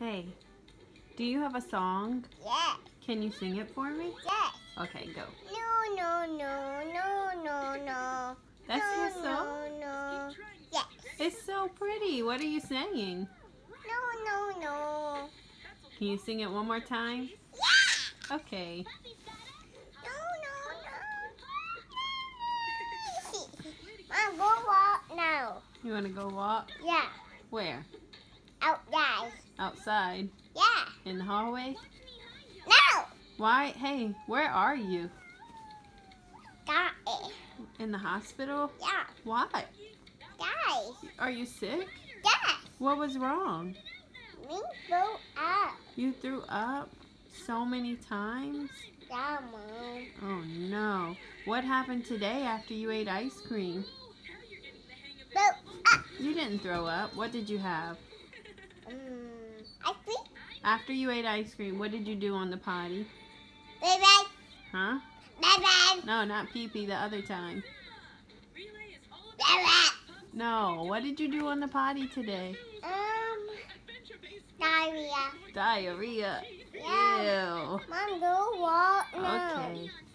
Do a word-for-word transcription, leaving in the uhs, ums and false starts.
Hey, do you have a song? Yes. Can you sing it for me? Yes. Okay, go. No, no, no, no, no, no. That's no, your song? No, no. Yes. It's so pretty. What are you saying? No, no, no. Can you sing it one more time? Yeah. Okay. No, no, no. Mom, go walk now. You want to go walk? Yeah. Where? Outside. Outside? Yeah. In the hallway? No. Why? Hey, where are you? Got it. In the hospital? Yeah. Why? Guys. Are you sick? Yes. What was wrong? Me go up. You threw up so many times? Yeah, Mom. Oh no. What happened today after you ate ice cream? Go up. You didn't throw up. What did you have? Um, I think. After you ate ice cream, what did you do on the potty? Baby. Huh? Baby. No, not pee-pee, the other time. Baby. No, what did you do on the potty today? Um, diarrhea. Diarrhea. Yeah. Ew. Mom, go walk now. Okay.